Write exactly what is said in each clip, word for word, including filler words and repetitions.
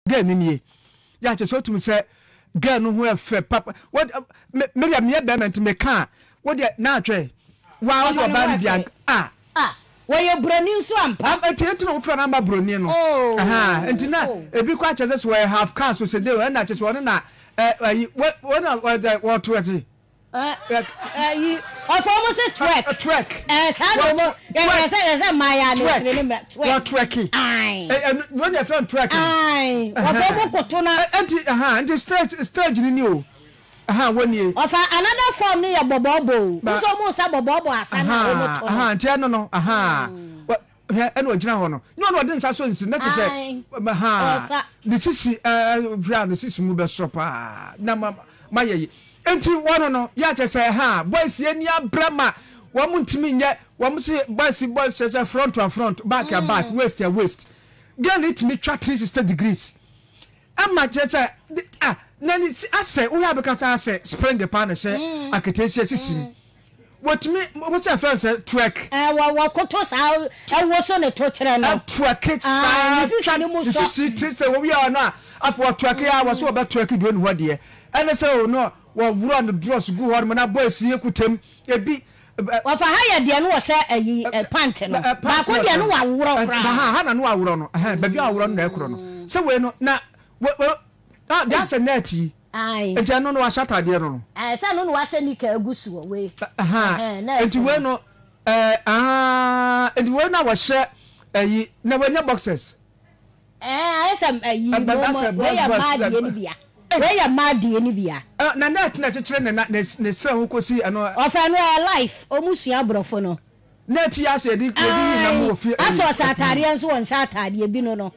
girl ni ya che so tumi say girl no ho efe papa what me ya me be ment me kan what na atwe wa wo ba bia ah ah where you Broni so ampa am enti no fra number Broni no aha enti na ebi kwa che say we have cars so say dey na che so na eh what what what what Uh, uh, you, of almost a twerk. A twerk. As I know, yes, as a Maya, twerk. Twerking. Aye. And when you're from twerking. Aye. Of almost Cotona. Aha, and the stage, stage in you. Aha, one year. Of another form near Bobo. It's almost a Bobo as I know. Aha, Tiano, no, aha. What, and what General? No, no, didn't say so. It's not to say. Aha. This is, uh, this is Muba Sopa. Nama, my. Enti wono no ya che say ha boys ye nia brama wo muntimi nye wo mse boys boys say front to front back to back waist to waist girl it me twa three sixty degrees ama che che ah nani ase wo ya bekasa ase spring the pan she aketesia sisim wotimi wo say friend say twerk eh wo wo koto sa e wo so ne to kire no twerk sa this is it say wo ya na afo twerk ya wo so be twerk do no hode ene say no wa wura no dross go hor na boys ye kutem ebi wa fa ha ya de no wo say ayi pant no ba ko de no wa wura kra ha ha na no wa wura no eh ba bi wa wura no na ekro no say we no na ah that's a neti ai enti no no wa shata de no eh say no no wa say nika agusu we ha enti we no eh ah enti we na wa she ayi na we nya boxes eh I say ayi no we ya ma de ni bia where ya mad ni bia na net na chekere na ne sra ho kosi ano ofa no life omusua brofo no net ya se di edi na mo fi aso satare enso won satare bi no no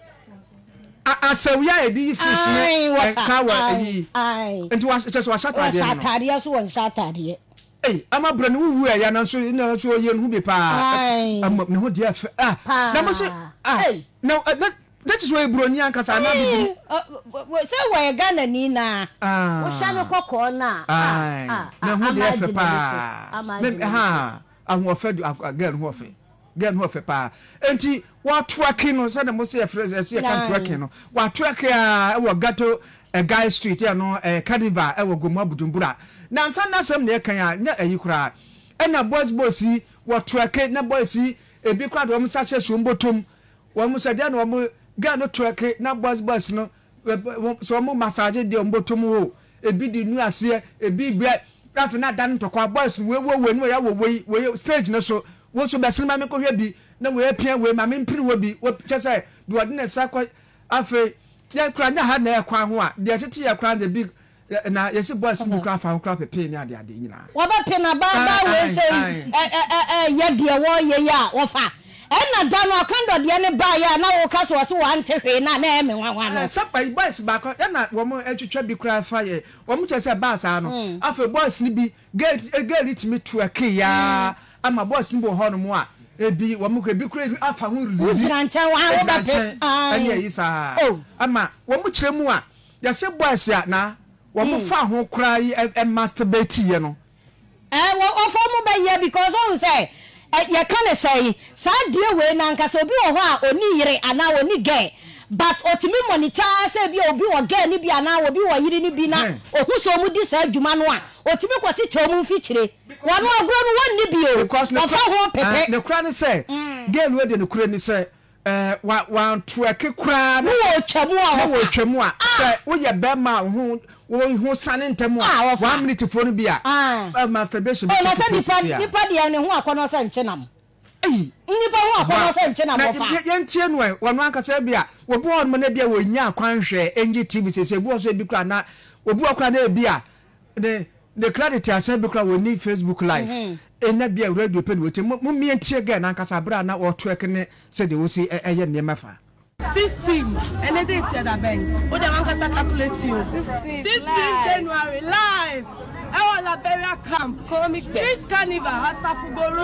asaw ya edi fish ne ka wa yi enti wa cheso wa satare no satare enso won satare eh ama Broni wuwu ya na so na so ye no bi pa ama ne ho dia ah na mo so ah no that is why Broni ankasa na bibi say we Ghana ni na wo sha me kokko na ah na ho de fe pa me ha ahwo fe girl ho fe girl ho fe pa enti wa twerking no say na mo say phrase say kan twerking no wa twerk a wo gato a guy street ya no e carnival e wo gomu abudumbura na nsa na sam na kan ya nya ayikura e na boys boys wo twerk na boys e bi kwa do mo sa che shumbotom wo mo sa dia no mo ga no twerk na boys boys no so mo massage de mbotom wo ebi di nu ase ebi bre afi na dan to kwa boys we we we no ya wo we stage no so wo so be sinema me ko hwe bi na we pia we ma me mpiri wo bi wo che say do ordinary sa kwa afi ya kra nya ha na e kwa ho a de tete ya kra de bi na yesi boys bi kra fa ho kra pepe ni ade ade nyina wo ba pe na ba ba we say eh eh eh ye de wo ye ya wo fa ena dano akando de ne ba ya na wo kaso so wa ntehwe na na eme nwanwa no sapa boys ba ko ena wo mo atwitwa bi kra fa ye wo mo chese ba sa no afa boys ni bi get get it me twerk ya ama boys ni bo ho no mo a ebi wo mo kra bi kra afa ho release uzrancha wa wo ba pe anya yi sa ama wo mo kire mu a ya se boys ya na wo mo fa ho kra yi e masturbate ye no eh wo ofo mo ba ye because on say ya kan say sa die we na nka so bi wo ho a oni yire ana oni ge but otimi monitor say bi obi wo ge ni bi ana obi wo yire ni bi na ohu so mu di sa adwuma no a otimi kwati che mu fi kire wonu agro no wonni bi o ofa ho pepe ne kura ni say girl we de ne kura ni say eh wa wa twerk kura no wo twemu a wo twemu a say wo ye be ma ho wo ho sane ntemu a one minute for no bia masturbation be no say nipa nipa de ne ho akono say nchenam eh nipa ho akono say nchenam ofa ye ntie no e wono ankasa bia wo bo on na bia wo nya akwan hwe engi tv sese bu so bi kra na obu akra na bia the the credit ase bi kra wo ni Facebook live ena bia radio pe wo te mo mi ntie ga na ankasa bra na wo twerk ne say de wo si eye ne mafa sixteen and then it's that bang what the one can calculate you sixteen January live our Liberia camp street carnival Asafugoro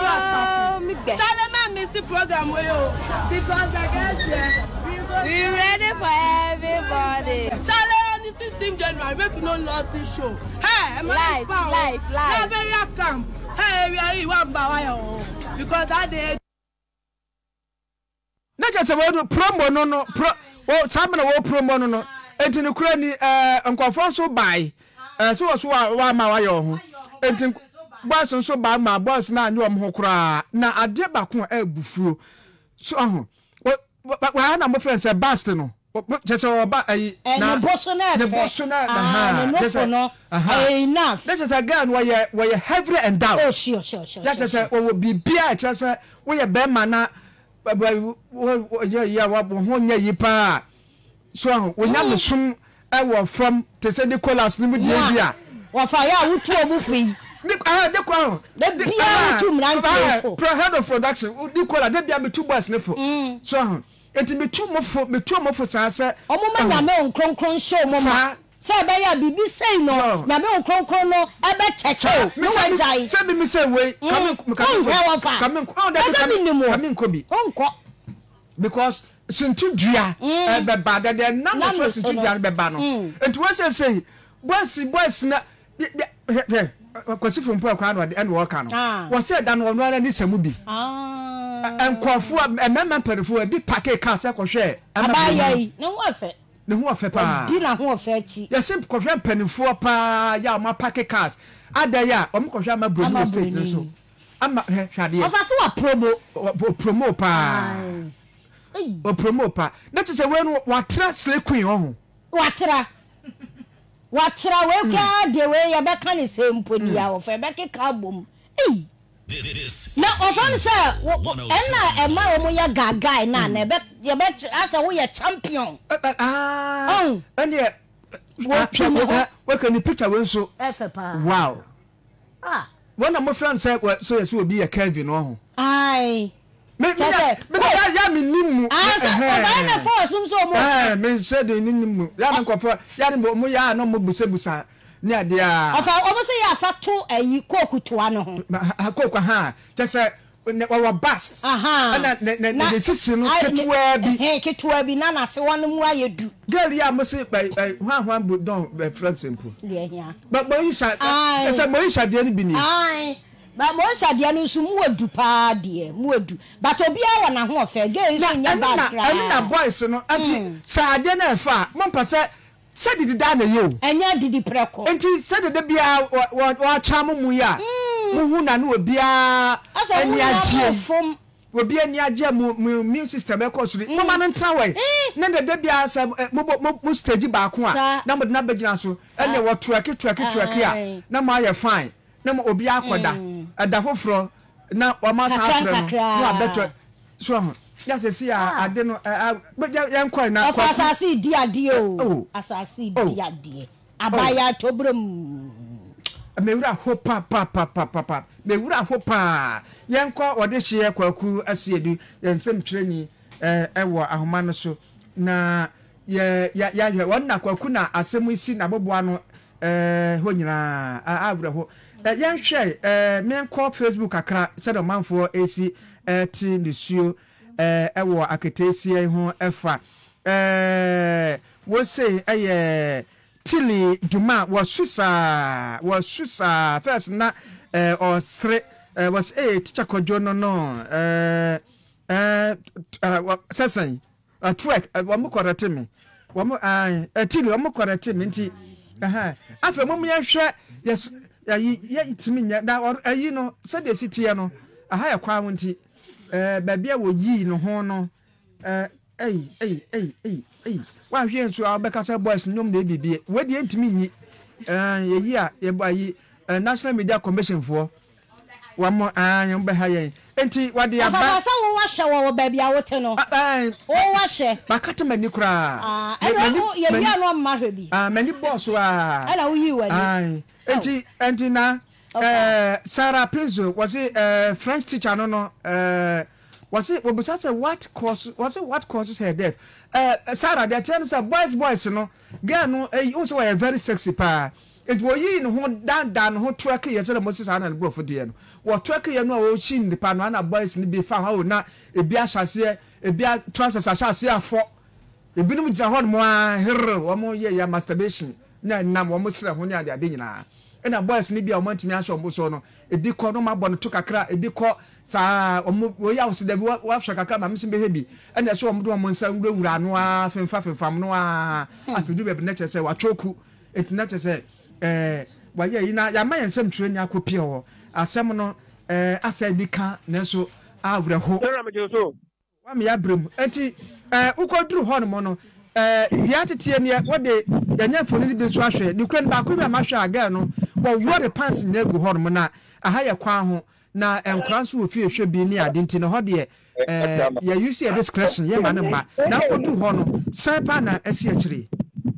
Asafu Challenge Messi program we because I guess yeah we ready for everybody Challenge on the sixteenth January make we no lose this show hey live live live Liberia camp hey we are here one by one because that day na just about promo no no pro o samna wo promo no no enti ne kura ni eh nkofo so bai eh so so wa ma wa yo ho enti boys so ba ma boys na anyo mo kura na ade ba ko e bufuro so aho wa na mo friend say bast no just oba ai na boso na the boso na ha just no enough that is again where you where you heavily endowed. Oh sure sure sure that is o will be bia just we be man na ya wa ho nya yi pa so onya mesum e wo from te say the collars ni mu die bia wa fa ya wutu omu fi ni ah de kwa de bia wutu mrantifo pro head of production the collar de bia me two boys ne fo so enti me two mo fo me two mo fo sa se omo ma na me onkronkron show mo ma se be ya bibi say no na me onkronkron no e be cheche no wanjai se me say we come come come come come come bi onko because sintu dua e be ba de de na mo so sintu dua be ba no enti we say say boys boys na kwasi from po kwa no and work no we say dan no na ni samu bi ah enkofo emema perifo bi pack car se kohwe abaye no wo afa ne ho afa pa di na ho afa chi ya sim kohwe penifo pa ya ma pack cars adaya o mo kohwe ama Broni stage so ama hwade afa so wa promo promo pa o promo pa na che se we no wa tra slay queen ho wa tra wa tra we kwa de we ya be kan se mponi ya wo fa be keka bom eh na ofan say na e ma wo ya gaga na na be ye be asa wo ye champion ah and ye we can picture we so wow ah one of my friends say so yes we be a Kevin ho ai me me ya me nimu ah so na for sum so mo eh me say de nimu ya me ko for ya ne mo ya no mo busa busa ni ade a ofa obo say ya fa to ayi koku toa no ho koku ha just wa bust aha na na na sisi no ketua bi eh ketua bi na na se wono mu ayedu girl ya mo say hwan hwan bu don friend simple de hia but Moisha just Moisha de ni bi ni ai ba Moisha de no su mu edu pa de mu edu but obi a wa na ho ofa girl su nya ba kra na na boys no anti sa de na fa mo pa say said did da na yo enya didi preko enti said de bia wa cham mu ya mu hu na no obi a eni agye obi eni agye mu mu system e ko suri mama no ntra we na de bia sa mu stage ba ko a na mo na begina so ene wo twerk twerk twerk a na ma ye fine na mo obi akoda ada foforo na wa ma sa afre no no abeto so ya se si ade no ya nkoi na kwa asasi di ade o asasi di ade abaya tobrom mewura ho pa pa pa pa pa mewura ho pa yenkwa ode hye kwaku asiedu yensem twreni eh ewo ahoma no so na ya ya ya wonna kwaku na asemu isi na boboa no eh ho nyina awura ho yenhwe eh menkọ Facebook akra sedo manfo esi eh ti nsuo eh ewo aketesie ho efa eh wo say eh tili duma wasusa wasusa first na eh osre eh was eh teacher kojo no no eh eh sesan a twerk wo mo korate me wo mo ah tili wo mo korate me nti aha afa mo me hwe yes ya ya itimi nya da ayi no se de sitie no aha ya kwa nti eh babia wo yi no ho no eh ei ei ei ei ei wa hwe nso abekasa boys nyom na bibie wedi entimi nyi eh yeyi a ye bayi National Media Commission for wa mo an be ha yen enti wade aba fa sa wo wa hye wo babia wote no wo wa hye bakata mani kura ah mani ye bia no ma hwe bi ah mani boss wa ala wo yi wani ai enti enti na eh Sarah Pinzo was it uh French teacher no no uh was it we say what cause was it what causes her death uh Sarah they tell us boys boys no girl no eh also were very sexy pa it wo yi no ho dan dan ho twerk ye say Moses ana go for there no wo twerk ye no wo chi ndi pa no ana boys ni be fa ha na ebi ahase ebi transfer ahase afo ebi no gya ho no mo a her wo mo ye ya masturbation na nam wo mo sere ho nya de ade nyina na boys ni bia o mantimi ahwe ombo so no ebi kọ no mabọ no to kakra ebi kọ sa o ya usi da bi wa hwe kakra ma mse behwe bi na so omdo o monsa wura no a femfa femfam no a afidu be na chese wa choku eti na chese eh wa ye na ya ma yensem tire nya kopie ho asem no eh asa dika na so awre ho wa me ya brem enti eh ukoduru ho no mo no eh dia tetie ne wo de yanya foni bi so ahwe ni kura ba ko bi ma hwe aga no wo wo de pants na egu ho no na aha ye kwa ho na enkran so wo fie hwe bi ni ade nti no ho de eh ya use your discretion ye ma ne ma na odu ho no sai pa na asi akire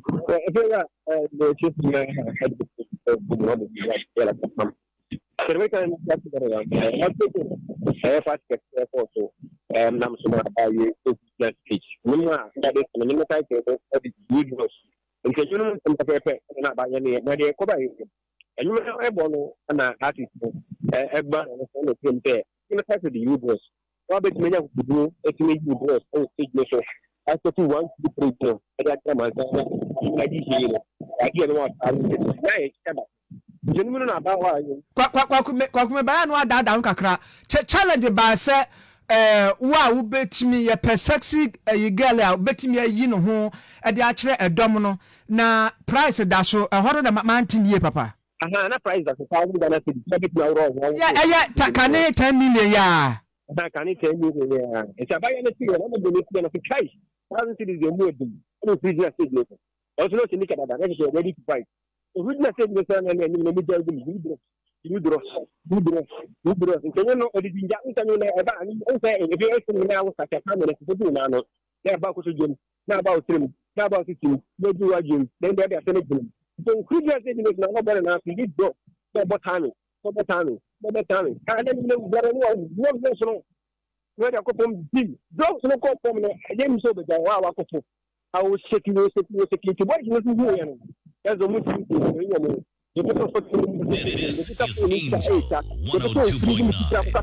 Serve kan jati kare ya saya fast ke foto em nam semua ayu plus speech memang ada sebenarnya saya ke di videos nke jono sem pepe na ba yani na de ko ba yi enyu me e bono na artist e gba na so no tempe ina ta di videos wa bet me nya ku du e ti me videos o stage no so I thought you want to be prepared ada kama sana na di hilo aki no wa na e kama Jenunu na ba wa yo kwa kwa kwa kume kwa kume ba no ada da nkakra challenge ba se eh wa wo betimi ye per sexy eh, girl a betimi ayi no ho e de a kire edom no na price da so e horo da mountain ye papa aha na price da so five Ghana cedi debit na ro ya ya takane ten million ya na kane ten million ya e sa ba ya na tiyo na do ni tiyo na kai one cedi de mo di no business cedi no also no cedi kada da na so ready to fight o business cedi no sa na ni ni mi jaw ni ni you draw you draw you draw nke no odidi nja ntanyo na eba ani o say e bi esi na wo saka kamera ko do na no na ba ko so jom na ba o trim na ba o titim no do wa jom then dey dey finish jom so previous day no na bore na fi do so botani so botani so botani ka na ni no bore no no no so no we dey ko pom bi do so no ko pom no e dem so be ja wa wa ko fo a o seki no seki no seki ti boy no hu ya no ezo mu ti ni yo mo This is Angel one oh two point nine.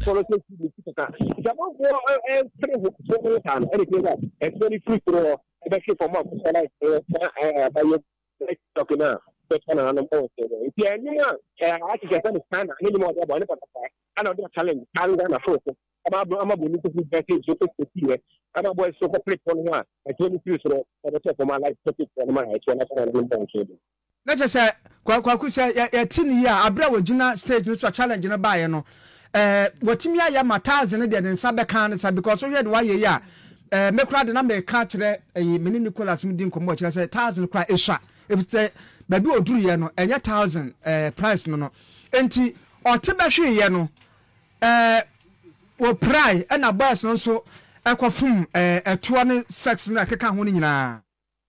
Na je say kwa kwa ku say ya tini ya abra wagina stage no so challenge na bae no eh watimi ya mataze ne de nsa be kan ne sa because so hwede wa ye ya eh mekura de na me ka kire eh meni Nicholas mdi nkomo kire say one thousand kura eswa if say baby oduru ye no enye one thousand eh price no no enti ote be hwe ye no eh wo prai e na boss no so ekofum eh eto ne sex na keka ho ni nyina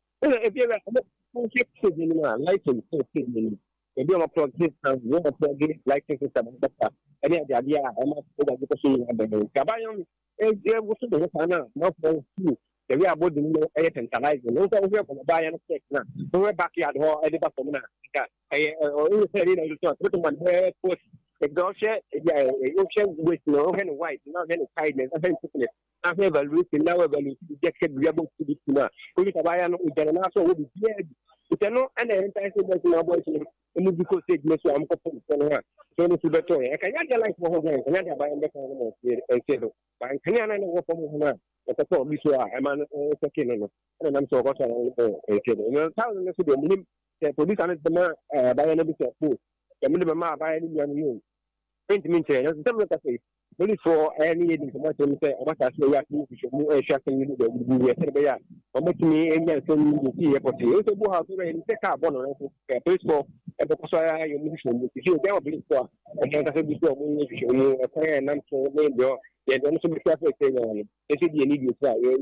lighting system. If you plug this and you plug this lighting system, any of the idea, I'm not going to see the Cabayon. And there was the Hana, not for you. The way about the air centralizing. No, over from the buy and sex now. So we're back at home, I did not come now. I always said, you know, you talk to one where put a gosha, you share with no hand white, not any kindness, I think it. I have a risk in our value to get the able to be now. Police Cabayan, we can also will be dead. You cannot and the entire thing my boys in the because they miss I'm going to so to better. I can get like for home, and I buy and say, but I can't know from home. But I thought this was I'm an second and I'm so got a kid. You thousand to the the police and the man by an bit of food. The minimum by any young twenty minutes. That's the police for any information say what I say you should move a shocking you will be a Serbia. Or make me and then send you see a potty. So go out and take a bonnet police for and the Kosoya you mission. If you never believe for I can't say before you a prayer and I'm so name your yeah, don't be careful saying it should be an idiot.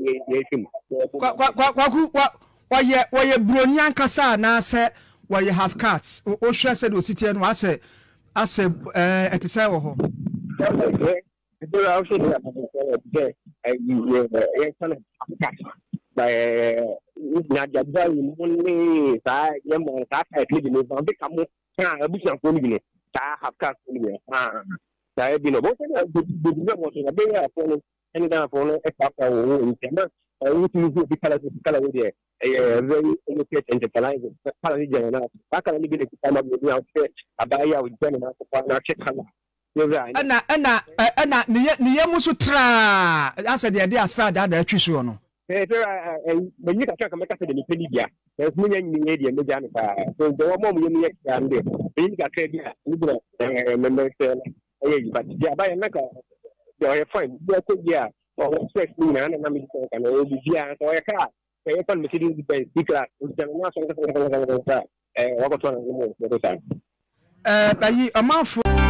Why ye why ye Broni ankasa na say why you have cats o hwe said o city no ase ase eh etise wo ho People are also there. You can by Nadia, only that young that I live in the become a bush of women. I have cast anywhere. I have been a boat and a big and a follow any down follow a papa in December. I want to use the color color with there. A very educated enterprise. Color general. I can only be the time of the outfit. I buy out general for an architect color. Ana ana ana ni ye musu tra asa de de asa da da atwiso no eh eh when you can make us the media there's many media media na so the one more you make and when you can trade you know member say eh but ya buy na ka you fine you could yeah or sex me na na me can o bi ya so ya ka eh pan me di be speaker the na so eh wa ko to na mo so ta eh bayi amafo